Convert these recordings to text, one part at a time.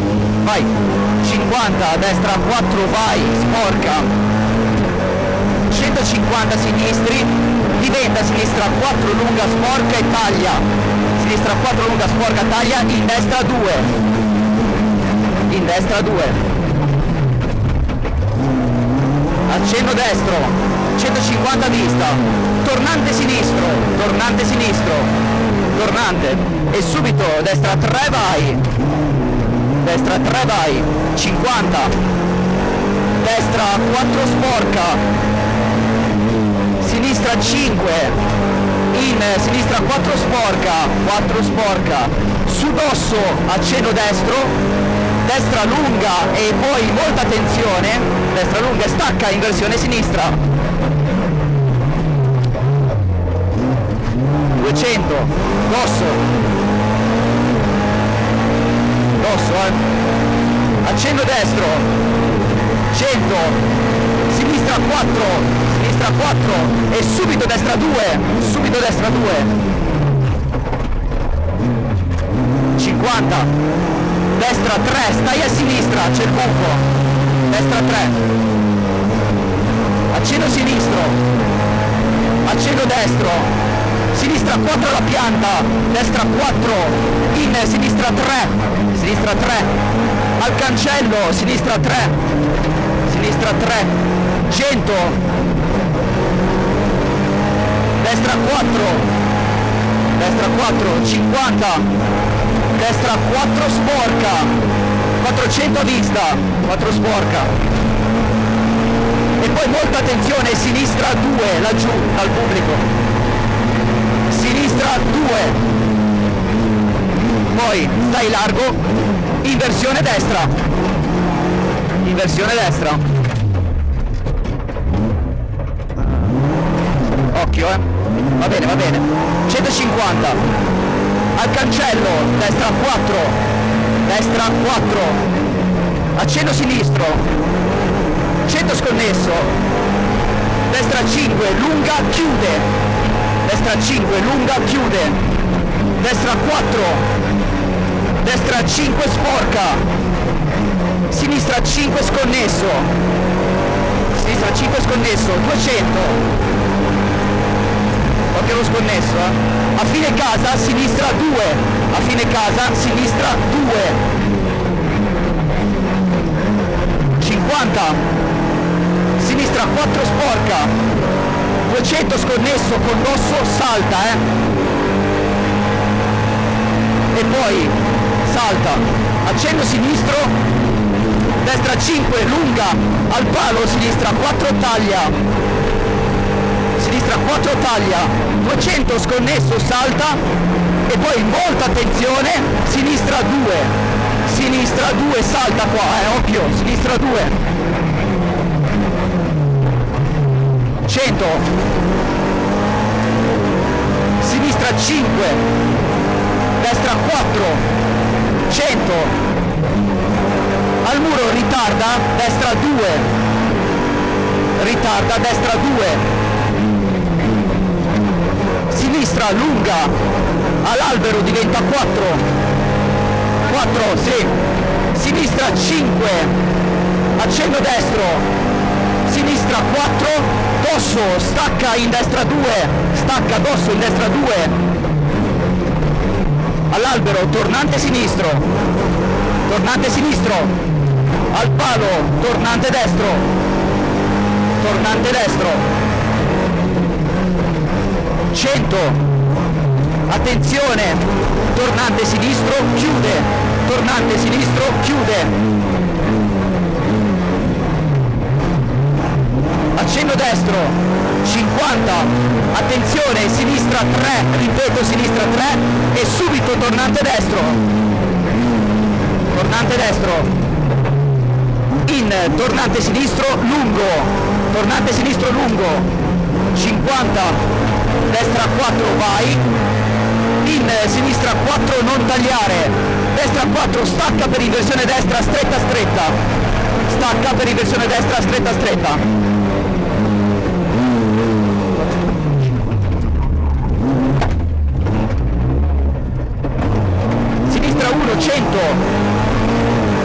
vai, 50, destra 4, vai, sporca, 150 sinistri, diventa sinistra 4 lunga sporca e taglia, sinistra 4 lunga sporca taglia, in destra 2, in destra 2, accenno destro, 150 vista, tornante sinistro, tornante, e subito destra 3 vai, destra 3 vai, 50, destra 4 sporca, sinistra 5, in sinistra 4 sporca, su dosso accenno destro, destra lunga e poi molta attenzione, destra lunga e stacca in versione sinistra, 200, dosso, accenno destro, 100, sinistra 4 e subito destra 2, 50, destra 3, stai a sinistra, c'è il buco, destra 3, accenno sinistro, accenno destro, sinistra 4 alla pianta, destra 4, in sinistra 3, al cancello, sinistra 3, 100, destra 4, 50, destra 4 sporca, 400 a vista, 4 sporca, e poi molta attenzione, sinistra 2, laggiù dal pubblico, sinistra 2, poi stai largo, inversione destra, occhio, va bene, 150, al cancello, destra 4, accenno sinistro, 100 sconnesso, destra 5, lunga, chiude, destra 4, destra 5 sporca, sinistra 5 sconnesso, 200, occhio lo sconnesso, a fine casa sinistra 2, 50, sinistra 4 sporca, 200 sconnesso con dosso, salta, e poi salta, accenno sinistro, destra 5, lunga, al palo, sinistra 4 taglia, 200 sconnesso, salta, e poi molta attenzione, sinistra 2, salta qua, occhio, sinistra 2, 100, sinistra 5, destra 4, 100, al muro ritarda, destra 2, sinistra lunga, all'albero diventa 4, sì, sinistra 5, accenno destro, sinistra 4, dosso, stacca in destra 2, dosso in destra 2, all'albero, tornante sinistro, al palo, tornante destro, 100, attenzione, tornante sinistro, chiude, accenno destro, 50, attenzione, sinistra 3, ripeto, sinistra 3, e subito tornante destro, in tornante sinistro lungo, 50, destra 4 vai, in sinistra 4 non tagliare, destra 4 stacca per inversione destra stretta, stacca per inversione destra stretta, sinistra 1, 100,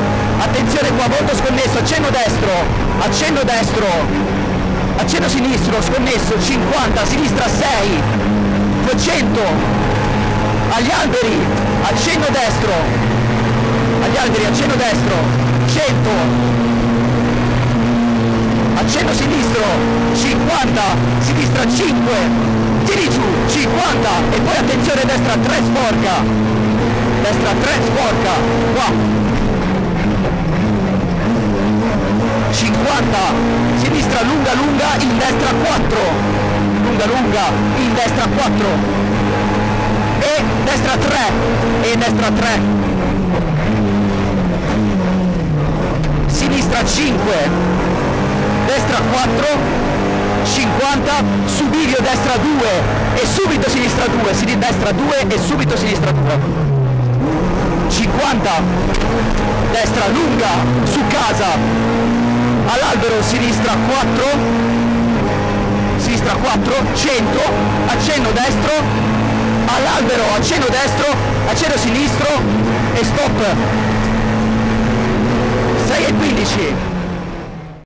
attenzione qua, molto sconnesso, accenno destro, accenno sinistro, sconnesso, 50, sinistra 6, 200, agli alberi, accenno destro, 100, accenno sinistro, 50, sinistra 5, tiri giù, 50, e poi attenzione destra 3 sporca, qua, 50, sinistra lunga, in destra 4, in destra 4, e destra 3, sinistra 5, destra 4, 50, su bivio destra 2 e subito sinistra 2, destra 2 e subito sinistra 2, 50, destra lunga, su casa, all'albero sinistra 4, 100, accenno destro, all'albero accenno destro, accenno sinistro e stop, 6 e 15.